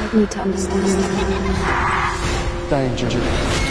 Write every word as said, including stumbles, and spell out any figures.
don't need to understand. 但你知道。